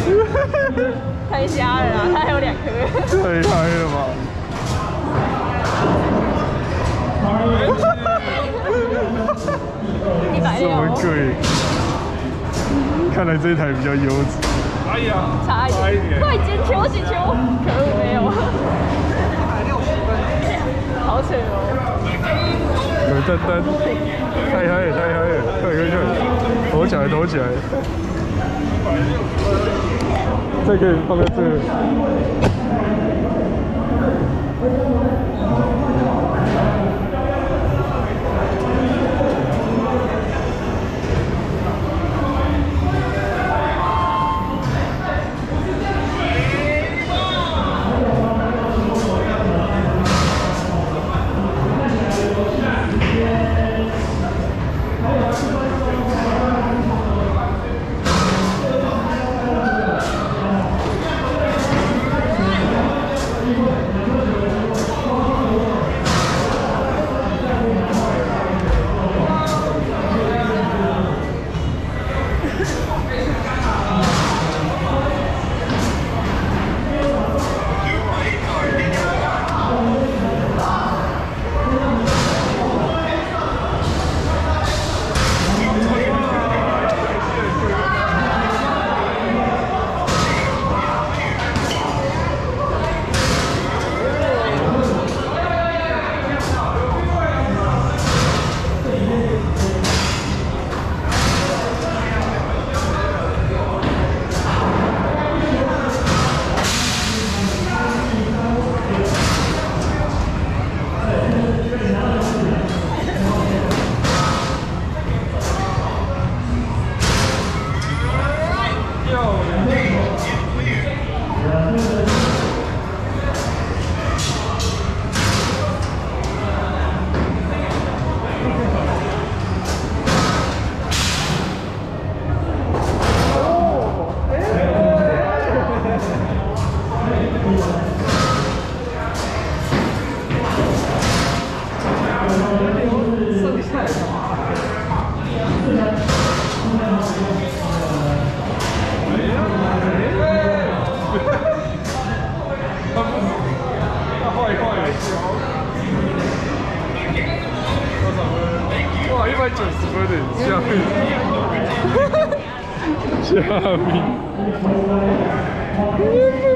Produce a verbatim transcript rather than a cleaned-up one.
太瞎了啦，他还有两颗。 太嗨了吧！ 一百这六。 么贵，看来这一台比较优质。哎呀， 差一点，快捡球捡球！可恶，没有。一百六十分，好扯哦。 有丹丹，太嗨了，太嗨了，快快快，躲起来，躲起来。这可以放在这。哇，一百九十分的下面，下面。